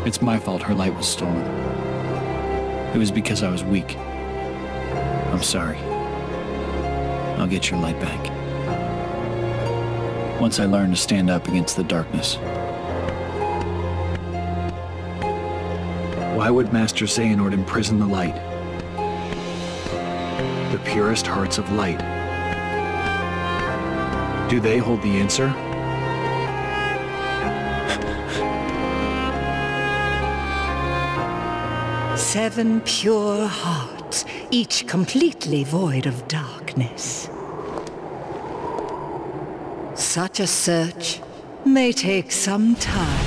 It's my fault her light was stolen. It was because I was weak. I'm sorry. I'll get your light back. Once I learn to stand up against the darkness. Why would Master Xehanort imprison the light? The purest hearts of light. Do they hold the answer? Seven pure hearts, each completely void of darkness. Such a search may take some time.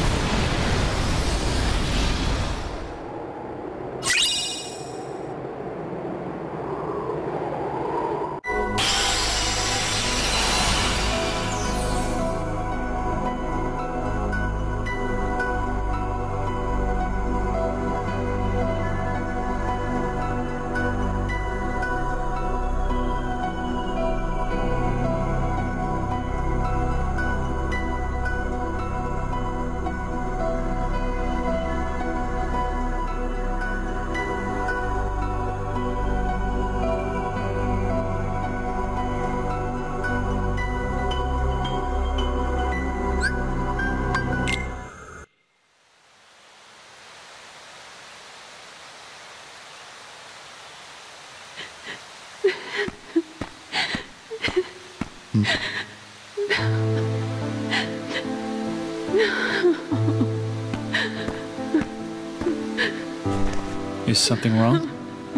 Is something wrong?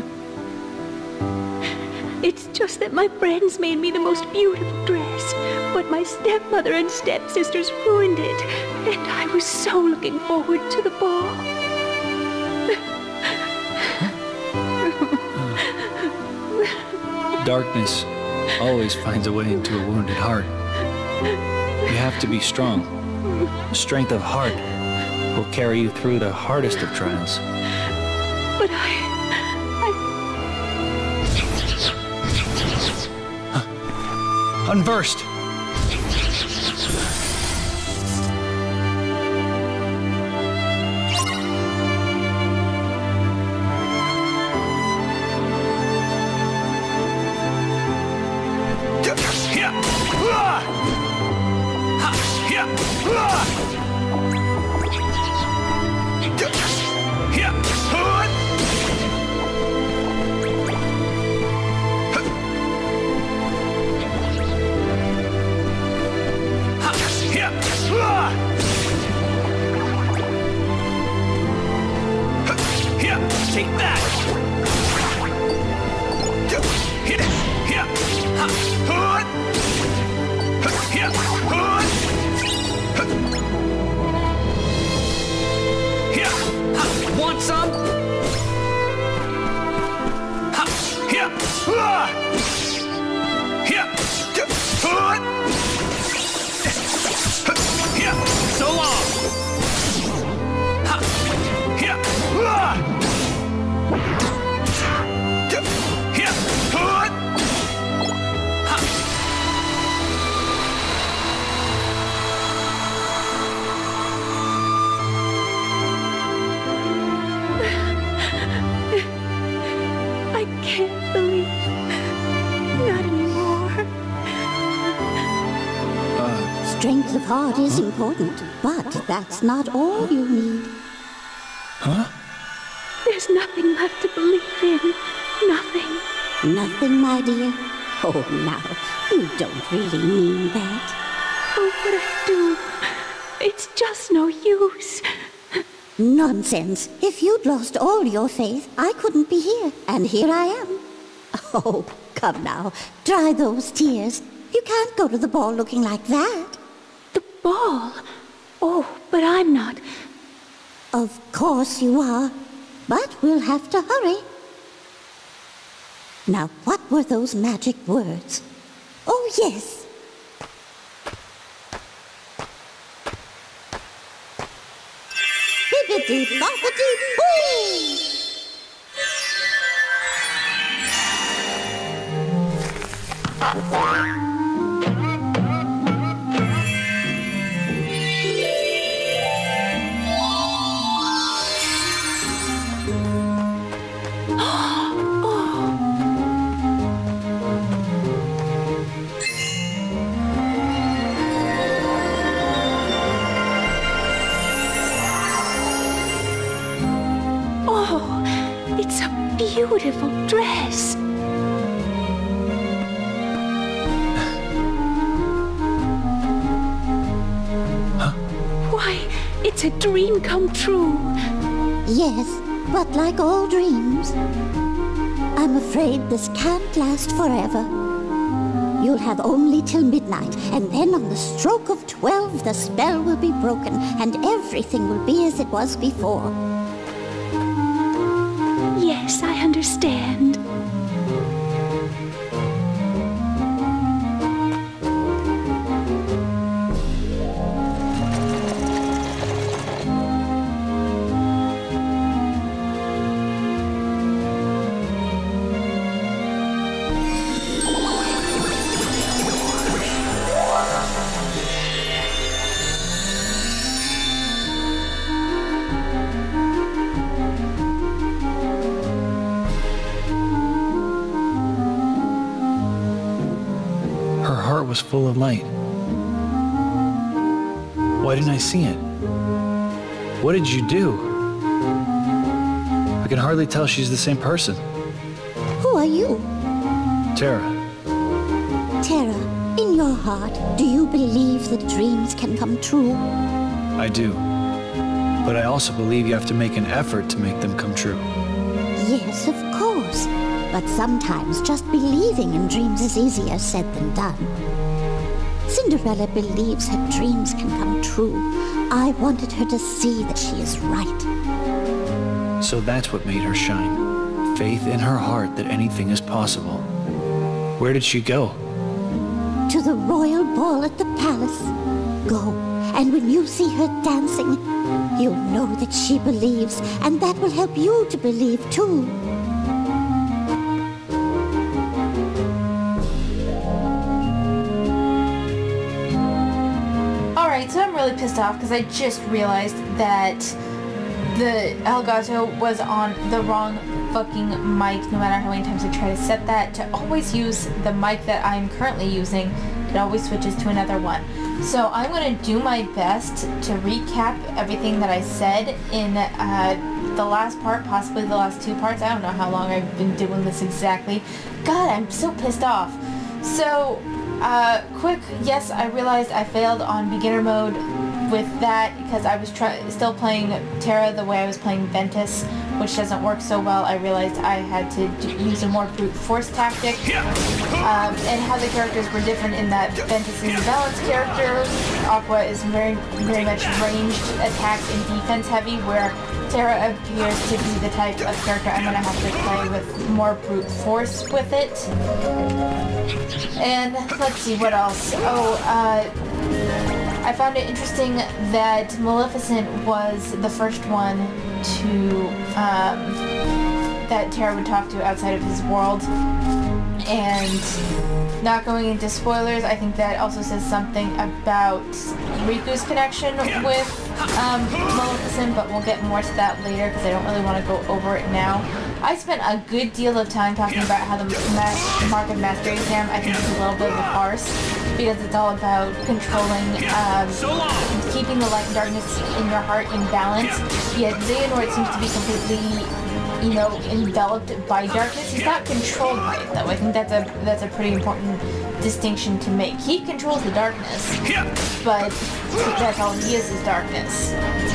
It's just that my friends made me the most beautiful dress, but my stepmother and stepsisters ruined it, and I was so looking forward to the ball. Darkness always finds a way into a wounded heart. You have to be strong. The strength of heart will carry you through the hardest of trials. But Unversed! Take that! Want some? So long! I can't believe. Not anymore. Strength of heart is important, but that's not all you need. Huh? There's nothing left to believe in. Nothing. Nothing, my dear. Oh, now, you don't really mean that. Oh, but I do. It's just no use. Nonsense. If you'd lost all your faith, I couldn't be here, and here I am. Oh, come now, dry those tears. You can't go to the ball looking like that. The ball? Oh, but I'm not. Of course you are, but we'll have to hurry. Now, what were those magic words? Oh, yes. Bibbidi-bobbidi-boo! beautiful dress. Huh? Why, it's a dream come true. Yes, but like all dreams, I'm afraid this can't last forever. You'll have only till midnight, and then on the stroke of 12, the spell will be broken, and everything will be as it was before. Yes, I understand. Was full of light. Why didn't I see it? What did you do? I can hardly tell she's the same person. Who are you? Terra. Terra, in your heart, do you believe that dreams can come true? I do. But I also believe you have to make an effort to make them come true. Yes, of course. But sometimes just believing in dreams is easier said than done. Cinderella believes her dreams can come true. I wanted her to see that she is right. So that's what made her shine. Faith in her heart that anything is possible. Where did she go? To the royal ball at the palace. Go, and when you see her dancing, you'll know that she believes, and that will help you to believe too. So I'm really pissed off because I just realized that the Elgato was on the wrong fucking mic. No matter how many times I try to set that to always use the mic that I'm currently using, it always switches to another one. So I'm going to do my best to recap everything that I said in the last part, possibly the last two parts. I don't know how long I've been doing this exactly. God, I'm so pissed off. So quick, yes, I realized I failed on beginner mode with that because I was still playing Terra the way I was playing Ventus, which doesn't work so well. I realized I had to use a more brute force tactic, and how the characters were different in that Ventus is a balanced character, Aqua is very much ranged attack and defense heavy, where Terra appears to be the type of character I'm going to have to play with more brute force with it. And let's see what else. I found it interesting that Maleficent was the first one to that Terra would talk to outside of his world. And not going into spoilers, I think that also says something about Riku's connection with Maleficent, but we'll get more to that later because I don't really want to go over it now. I spent a good deal of time talking about how the Mark of Mastery exam I think is a little bit of a farce, because it's all about controlling, keeping the light and darkness in your heart in balance, yet Xehanort seems to be completely, you know, enveloped by darkness. He's not controlled by it, though. I think that's a pretty important distinction to make. He controls the darkness, but that's all he is darkness.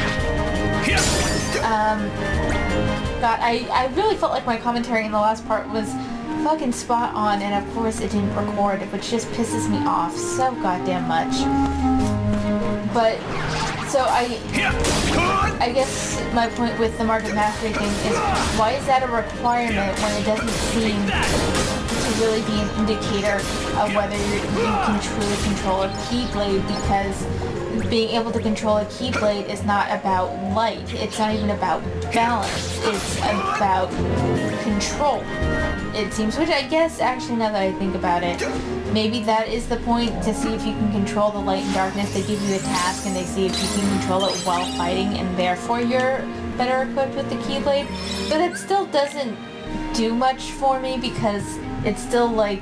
God, I really felt like my commentary in the last part was fucking spot on, and of course it didn't record, which just pisses me off so goddamn much. But, so I guess my point with the Mark of Mastery thing is, why is that a requirement when it doesn't seem to really be an indicator of whether you can truly control a Keyblade? Because being able to control a Keyblade is not about light. It's not even about balance. It's about control, it seems. Which I guess, actually, now that I think about it, maybe that is the point, to see if you can control the light and darkness. They give you a task and they see if you can control it while fighting, and therefore you're better equipped with the Keyblade. But it still doesn't do much for me, because it's still like,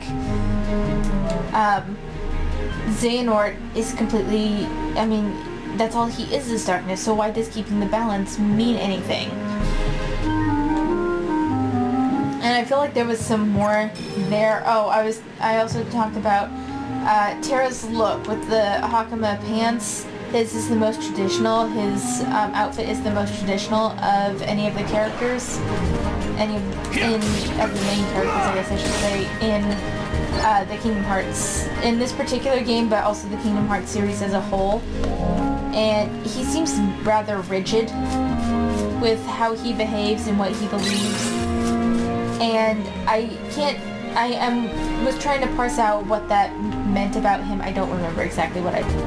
Xehanort is completely, I mean, that's all he is darkness, so why does keeping the balance mean anything? And I feel like there was some more there. Oh, I also talked about Terra's look with the Hakama pants. His is the most traditional. His outfit is the most traditional of any of the characters. Of the main characters, I guess I should say, in the Kingdom Hearts. In this particular game, but also the Kingdom Hearts series as a whole. And he seems rather rigid with how he behaves and what he believes. And I was trying to parse out what that meant about him. I don't remember exactly what I did.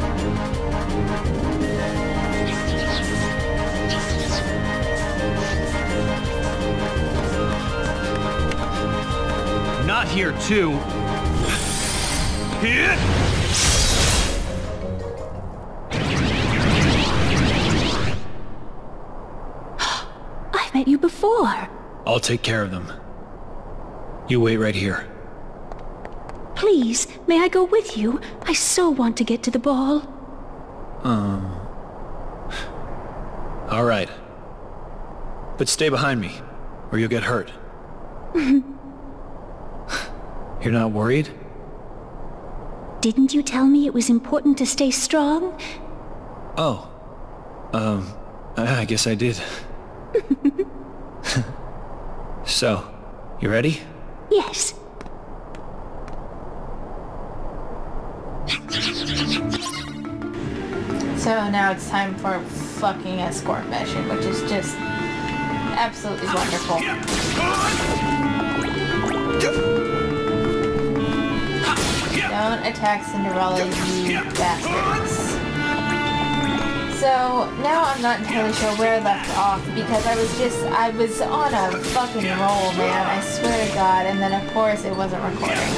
Not here, too. I've met you before. I'll take care of them. You wait right here. Please, may I go with you? I so want to get to the ball. All right. But stay behind me, or you'll get hurt. You're not worried? Didn't you tell me it was important to stay strong? Oh. I guess I did. So, you ready? Yes. So now it's time for a fucking escort mission, which is just absolutely wonderful. Don't attack Cinderella, you bastards. So now I'm not entirely sure where I left off because I was on a fucking roll, man. I swear to God. And then of course it wasn't recording.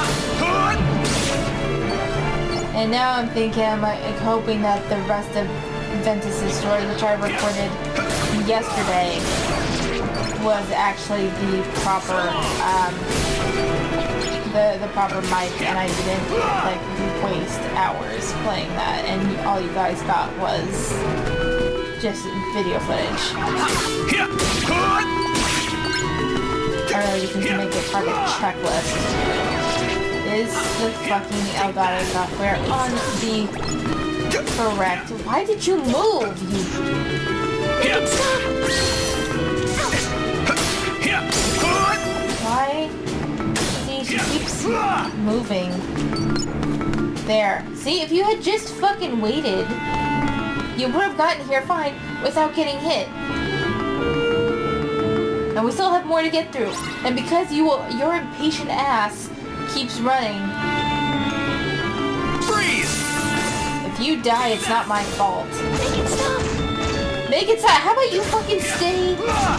And now I'm thinking, I'm hoping that the rest of Ventus's story, which I recorded yesterday, was actually the proper, the proper mic, and I didn't like waste hours playing that, and all you guys got was just video footage. I really just need to make it part of the checklist. Is the fucking Elgato software on the correct? Why did you move? Why? See, she keeps moving. There. See, if you had just fucking waited, you would have gotten here fine without getting hit. And we still have more to get through. And because your impatient ass keeps running. Freeze! If you die, it's not my fault. Make it stop. Make it stop. How about you fucking stay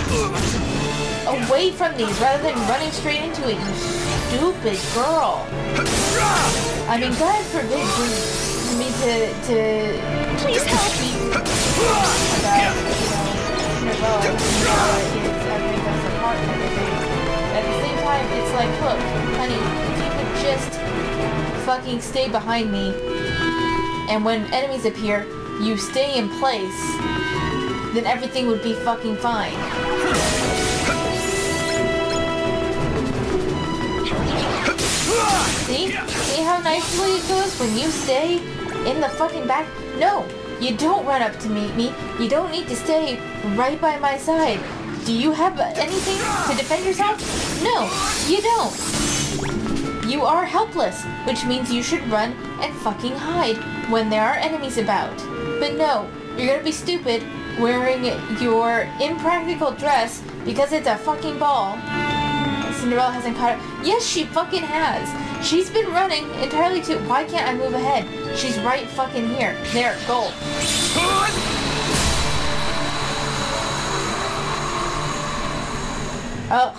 away from these rather than running straight into it, you stupid girl. I mean, God forbid me to Please help. speak about, Cinderella is everything that's apart and everything. At the same time, it's like, look, honey, just fucking stay behind me, and when enemies appear, you stay in place, then everything would be fucking fine. See? See how nicely it goes when you stay in the fucking back? No, you don't run up to meet me. You don't need to stay right by my side. Do you have anything to defend yourself? No, you don't. You are helpless, which means you should run and fucking hide when there are enemies about. But no, you're gonna be stupid wearing your impractical dress because it's a fucking ball. Cinderella hasn't caught it. Yes, she fucking has. She's been running entirely too. Why can't I move ahead? She's right fucking here. There, gold. Oh.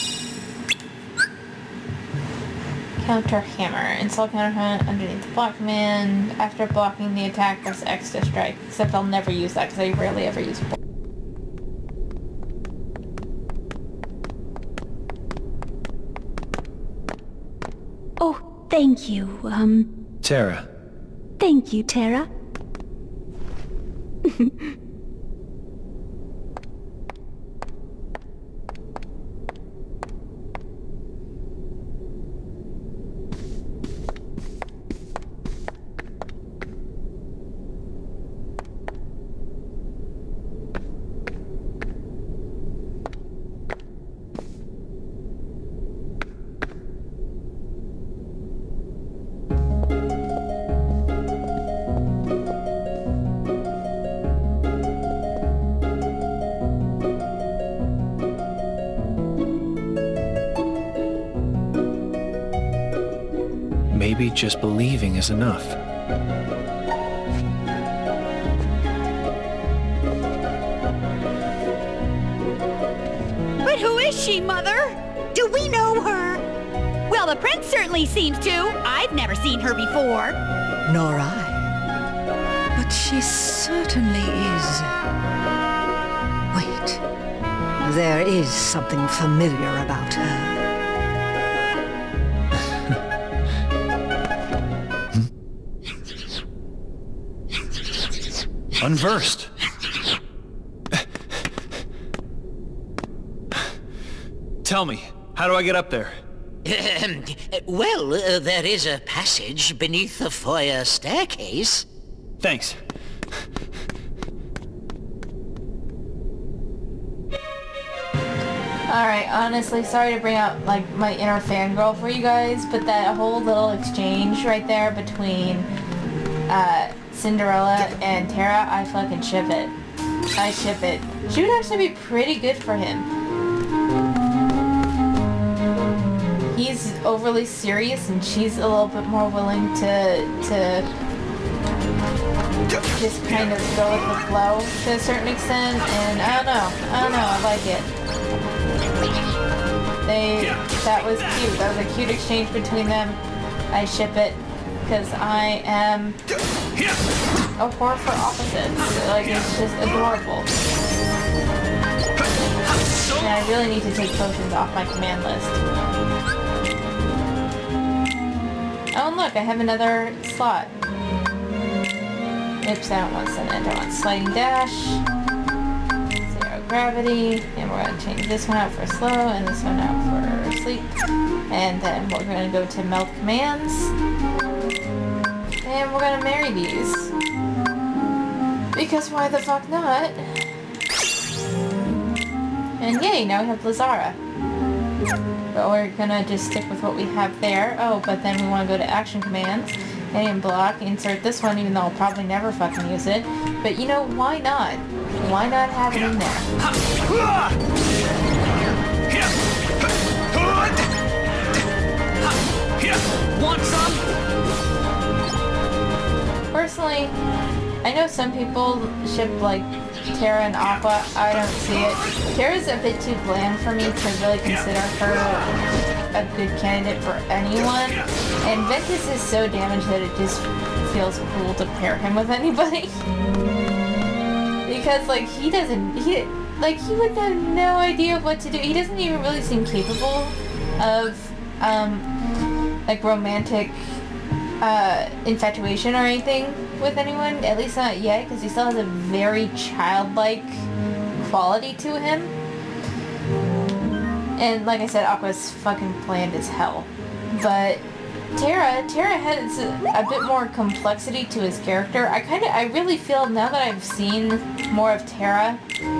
Counter hammer. Install counter hammer underneath the block command. After blocking the attack, press X to strike. Except I'll never use that because I rarely ever use it. Oh, thank you, Terra. Thank you, Terra. just believing is enough. But who is she, Mother? Do we know her? Well, the prince certainly seems to. I've never seen her before. Nor I. But she certainly is. Wait. There is something familiar about her. Unversed. Tell me, how do I get up there? Well, there is a passage beneath the foyer staircase. Thanks. Alright, honestly, sorry to bring out, like, my inner fangirl for you guys, but that whole little exchange right there between, Cinderella and Terra, I fucking ship it. I ship it. She would actually be pretty good for him. He's overly serious and she's a little bit more willing to just kind of go with the flow to a certain extent, and I don't know, I like it. That was cute. That was a cute exchange between them. I ship it because I am a whore for opposites. Like, it's just adorable. And I really need to take potions off my command list. Oh, and look, I have another slot. Oops, I don't want Senate. I want sliding dash. Zero gravity. And we're going to change this one out for slow and this one out for sleep. And then we're going to go to melt commands. And we're going to marry these. Because why the fuck not? And yay, now we have Lazara. But we're gonna just stick with what we have there. Oh, but then we want to go to action commands. And block, insert this one, even though I'll probably never fucking use it. But you know, why not? Why not have it in there? Want some? Personally, I know some people ship like Terra and Aqua. I don't see it. Terra's a bit too bland for me to really consider her a good candidate for anyone. And Ventus is so damaged that it just feels cool to pair him with anybody. Because like he would have no idea what to do. He doesn't even really seem capable of like romantic infatuation or anything with anyone, at least not yet, because he still has a very childlike quality to him. And like I said, Aqua's fucking bland as hell. But Terra has a bit more complexity to his character. I really feel now that I've seen more of Terra,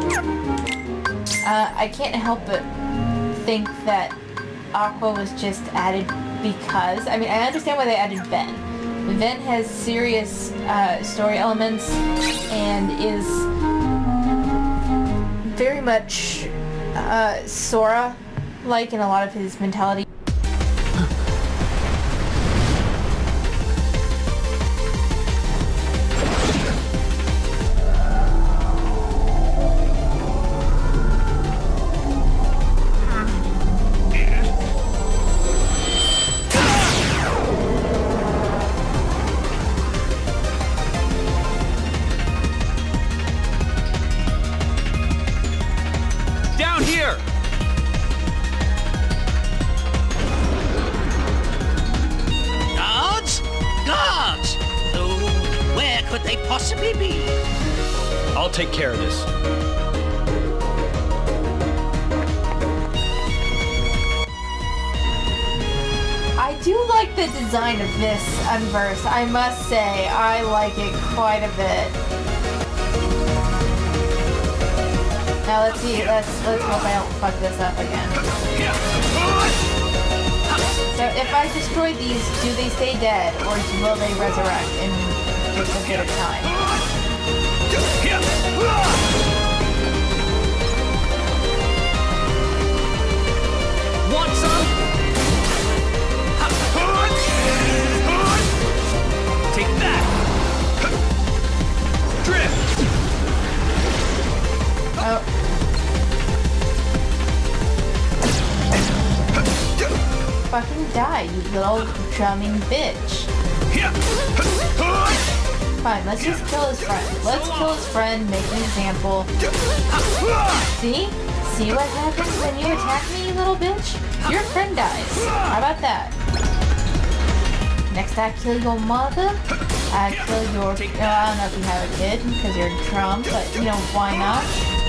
I can't help but think that Aqua was just added because, I mean, I understand why they added Ven. Ven has serious story elements and is very much Sora-like in a lot of his mentality. Possibly be. I'll take care of this. I do like the design of this Unversed. I must say, I like it quite a bit. Now let's see. Let's hope I don't fuck this up again. So if I destroy these, do they stay dead, or will they resurrect in just a bit of time? Want some? die, you little drumming bitch. Fine, let's just kill his friend. Let's kill his friend, make an example. See? See what happens when you attack me, you little bitch? Your friend dies. How about that? Next I kill your mother. I kill your... I don't know if you have a kid, because you're drunk, but, you know, why not?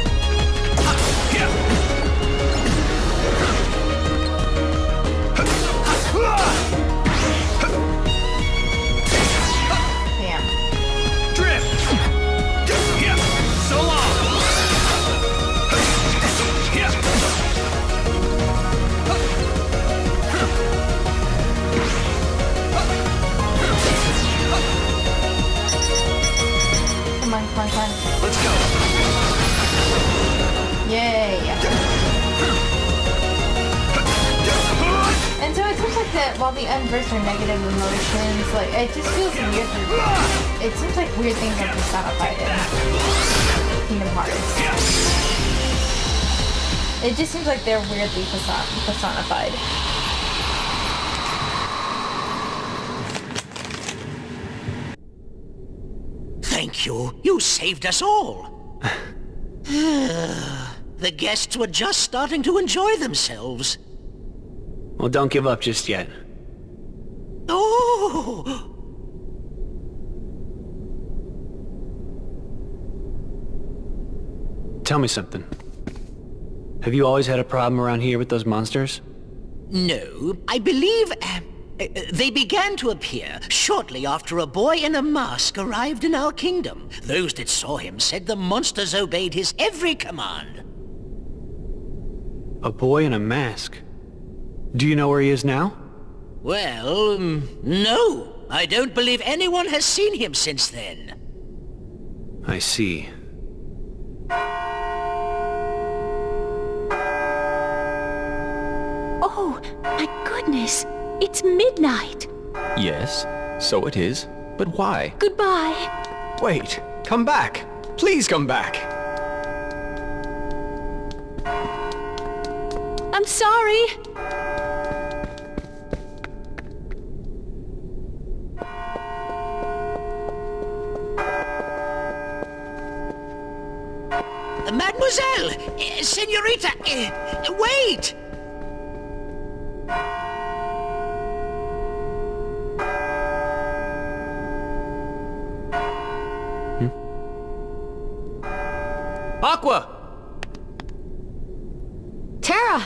Bam. Drift. So long. Come on, come on, come on. Let's go. Yay. And so it seems like that while the unversed are negative emotions, like, it just feels weird. It seems like weird things are personified in Kingdom Hearts. It just seems like they're weirdly personified. Thank you. You saved us all. The guests were just starting to enjoy themselves. Well, don't give up just yet. Oh! Tell me something. Have you always had a problem around here with those monsters? No, I believe they began to appear shortly after a boy in a mask arrived in our kingdom. Those that saw him said the monsters obeyed his every command. A boy in a mask? Do you know where he is now? Well, no. I don't believe anyone has seen him since then. I see. Oh, my goodness. It's midnight. Yes, so it is. But why? Goodbye. Wait, come back. Please come back. I'm sorry. Mademoiselle! Senorita! Wait! Aqua! Terra!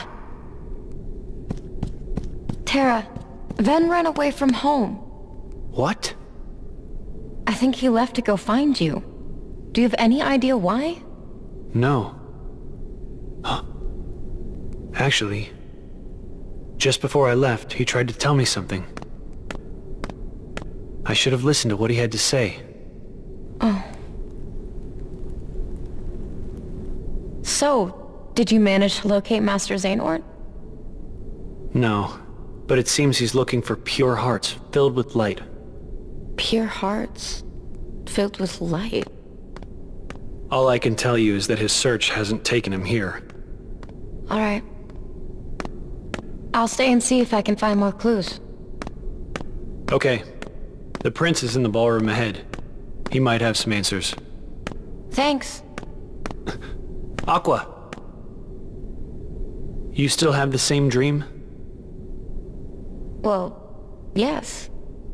Terra, Ven ran away from home. What? I think he left to go find you. Do you have any idea why? No. Huh. Actually, just before I left, he tried to tell me something. I should have listened to what he had to say. Oh. So, did you manage to locate Master Xehanort? No, but it seems he's looking for pure hearts filled with light. Pure hearts filled with light? All I can tell you is that his search hasn't taken him here. Alright. I'll stay and see if I can find more clues. Okay. The prince is in the ballroom ahead. He might have some answers. Thanks. Aqua! You still have the same dream? Well, yes.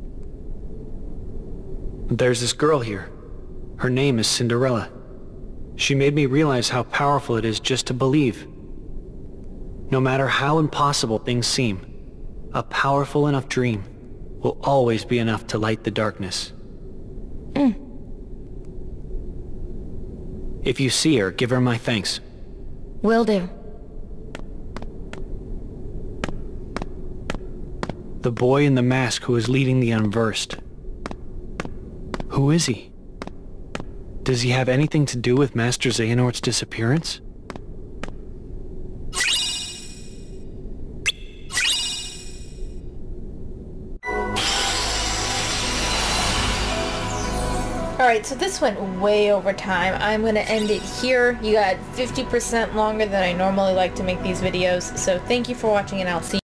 There's this girl here. Her name is Cinderella. She made me realize how powerful it is just to believe. No matter how impossible things seem, a powerful enough dream will always be enough to light the darkness. If you see her, give her my thanks. Will do. The boy in the mask who is leading the unversed. Who is he? Does he have anything to do with Master Xehanort's disappearance? Alright, so this went way over time. I'm going to end it here. You got 50% longer than I normally like to make these videos. So thank you for watching, and I'll see you.